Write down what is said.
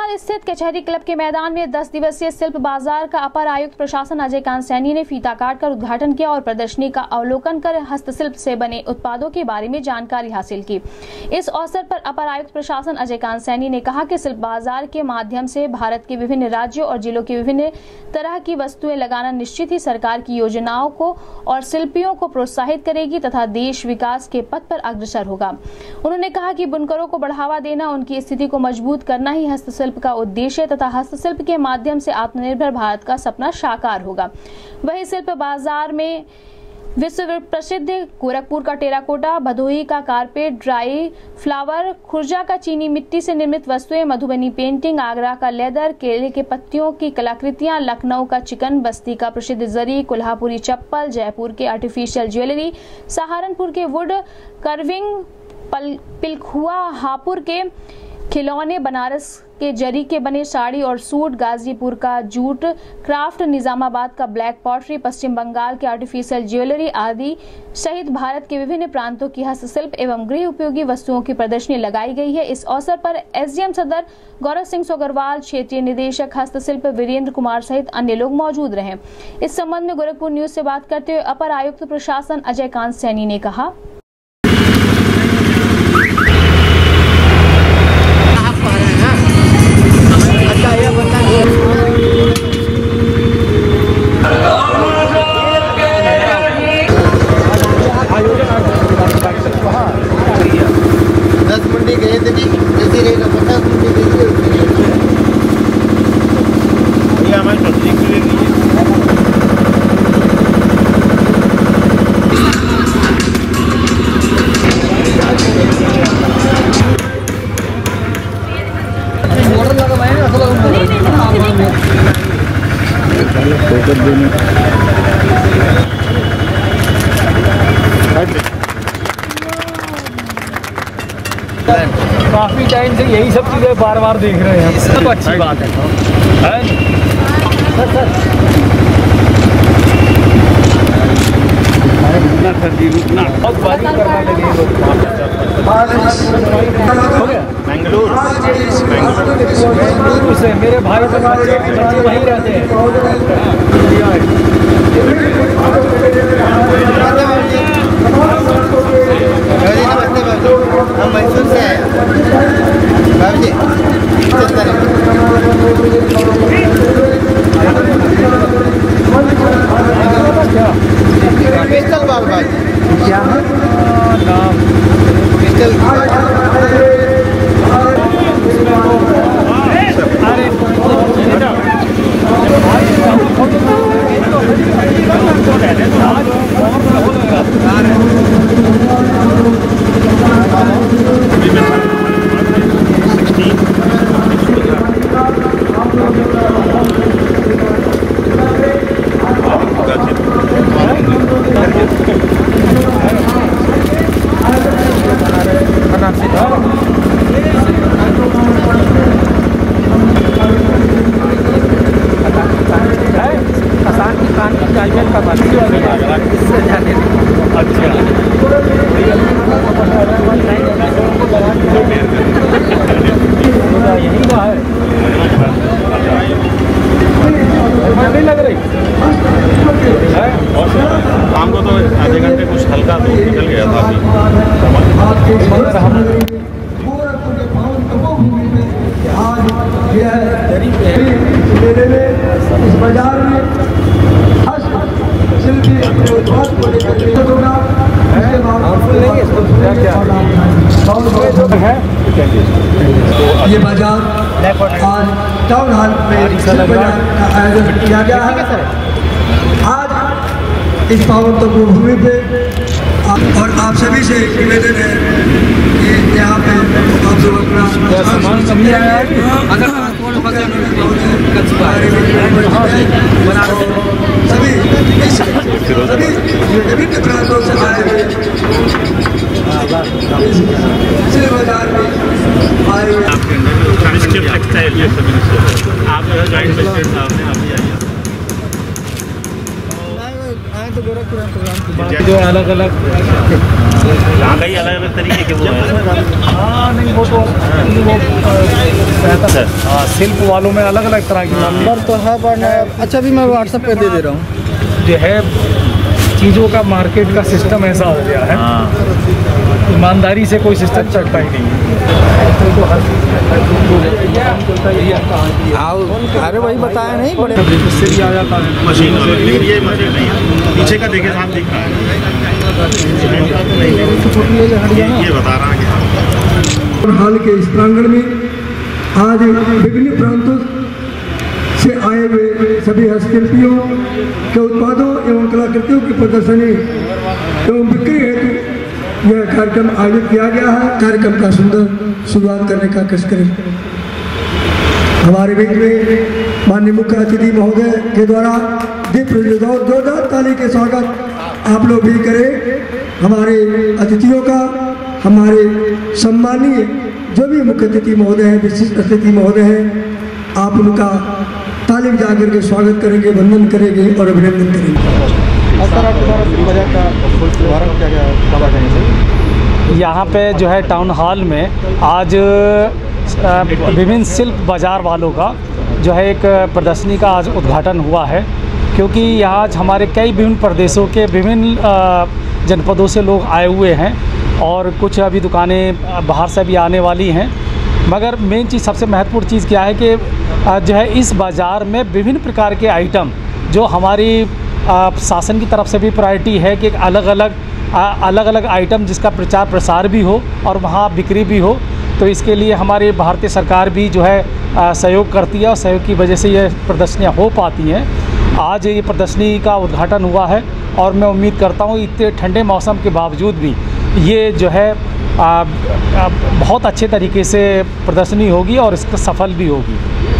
गोपाल स्थित कचहरी क्लब के मैदान में 10 दिवसीय शिल्प बाजार का अपर आयुक्त प्रशासन अजय कांत सैनी ने फीता काटकर उद्घाटन किया और प्रदर्शनी का अवलोकन कर हस्तशिल्प से बने उत्पादों के बारे में जानकारी हासिल की। इस अवसर पर अपर आयुक्त प्रशासन अजय कांत सैनी ने कहा कि शिल्प बाजार के माध्यम से भारत के विभिन्न राज्यों और जिलों की विभिन्न तरह की वस्तुएं लगाना निश्चित ही सरकार की योजनाओं को और शिल्पियों को प्रोत्साहित करेगी तथा देश विकास के पथ पर अग्रसर होगा। उन्होंने कहा कि बुनकरों को बढ़ावा देना, उनकी स्थिति को मजबूत करना ही हस्तशिल्प का उद्देश्य तथा हस्तशिल्प के माध्यम से आत्मनिर्भर भारत का सपना साकार होगा। वहीं शिल्प बाजार में विश्व प्रसिद्ध गोरखपुर का टेराकोटा, भदोही का कारपेट, ड्राई फ्लावर, खुर्जा का चीनी मिट्टी से निर्मित वस्तुएं, मधुबनी पेंटिंग, आगरा का लेदर, केले के पत्तियों की कलाकृतियां, लखनऊ का चिकन, बस्ती का प्रसिद्ध जरी, कोल्हापुरी चप्पल, जयपुर के आर्टिफिशियल ज्वेलरी, सहारनपुर के वुड कर्विंग, पिलखुआ, हापुड़ के खिलौने, बनारस के जरी के बने साड़ी और सूट, गाजीपुर का जूट क्राफ्ट, निजामाबाद का ब्लैक पॉटरी, पश्चिम बंगाल के आर्टिफिशियल ज्वेलरी आदि सहित भारत के विभिन्न प्रांतों की हस्तशिल्प एवं गृह उपयोगी वस्तुओं की प्रदर्शनी लगाई गई है। इस अवसर पर एसडीएम सदर गौरव सिंह सोगरवाल, क्षेत्रीय निदेशक हस्तशिल्प वीरेंद्र कुमार सहित अन्य लोग मौजूद रहे। इस संबंध में गोरखपुर न्यूज से बात करते हुए अपर आयुक्त प्रशासन अजय कांत सैनी ने कहा, गए थे जी, जैसे रहेगा 50 मुंडी दीजिए भैया हमारी सब्जी के लिए काफी टाइम से यही सब चीजें बार बार देख रहे हैं, सब अच्छी बात है। बहुत बारी करने लगे लोग। बेंगलुरु से मेरे भाई बच्चे वहीं रहते हैं। हम मैसूर से आए बाबू जी, पिस्टल बाल भाई क्या नाम पिस्टल लग रही शाम को तो आधे घंटे कुछ हल्का तो निकल गया था इस बाजार में ये बाजार आज टाउन हॉल में बाजार का आयोजन किया गया है। आज इस पावन तपो भूमि पे और आप सभी से निवेदन है कि यहाँ पे आप सब अपना सभी विभिन्न प्रांतों से आए हुए बाजार में आए हुए आप जो है जॉइंट प्रेसिडेंट साहब ने आप भी आइए। जो अलग अलग यहाँ का ही अलग अलग तरीके के वो हैं। हाँ नहीं वो तो वो बेहतर है। हाँ शिल्प वालों में अलग अलग तरह की नंबर तो है पर अच्छा भी मैं व्हाट्सएप पे दे दे रहा हूँ। जो है चीज़ों का मार्केट का सिस्टम ऐसा हो गया है, ईमानदारी से कोई सिस्टम चलता ही नहीं है। अरे वही बताया नहीं बड़े इससे भी आ जाता है मशीन वाला, लेकिन ये मशीन नहीं है। पीछे का देखे साफ दिख रहा है, ये बता रहा है। हाल के इस प्रांगण में आज विभिन्न प्रांतों से आए हुए सभी हस्तशिल्पियों के उत्पादों एवं कलाकृतियों की प्रदर्शनी एवं बिक्री हेतु यह कार्यक्रम आयोजित किया गया है। कार्यक्रम का सुंदर शुरुआत करने का कष्ट करें। हमारे बीच में माननीय मुख्य अतिथि महोदय के द्वारा दीप प्रज्वलित और जोरदार ताली के स्वागत आप लोग भी करें। हमारे अतिथियों का, हमारे सम्मानीय जो भी मुख्य अतिथि महोदय हैं, विशिष्ट अतिथि महोदय हैं, आप उनका ताली बजा करके स्वागत करेंगे, वंदन करेंगे और अभिनंदन करेंगे। यहाँ पे जो है टाउन हॉल में आज विभिन्न शिल्प बाज़ार वालों का जो है एक प्रदर्शनी का आज उद्घाटन हुआ है, क्योंकि यहाँ आज हमारे कई विभिन्न प्रदेशों के विभिन्न जनपदों से लोग आए हुए हैं और कुछ अभी दुकानें बाहर से भी आने वाली हैं। मगर मेन चीज़, सबसे महत्वपूर्ण चीज़ क्या है कि जो है इस बाज़ार में विभिन्न प्रकार के आइटम जो हमारी शासन की तरफ से भी प्रायोरिटी है कि अलग अलग आइटम जिसका प्रचार प्रसार भी हो और वहाँ बिक्री भी हो, तो इसके लिए हमारी भारतीय सरकार भी जो है सहयोग करती है और सहयोग की वजह से ये प्रदर्शनियाँ हो पाती हैं। आज ये प्रदर्शनी का उद्घाटन हुआ है और मैं उम्मीद करता हूँ इतने ठंडे मौसम के बावजूद भी ये जो है बहुत अच्छे तरीके से प्रदर्शनी होगी और इसका सफल भी होगी।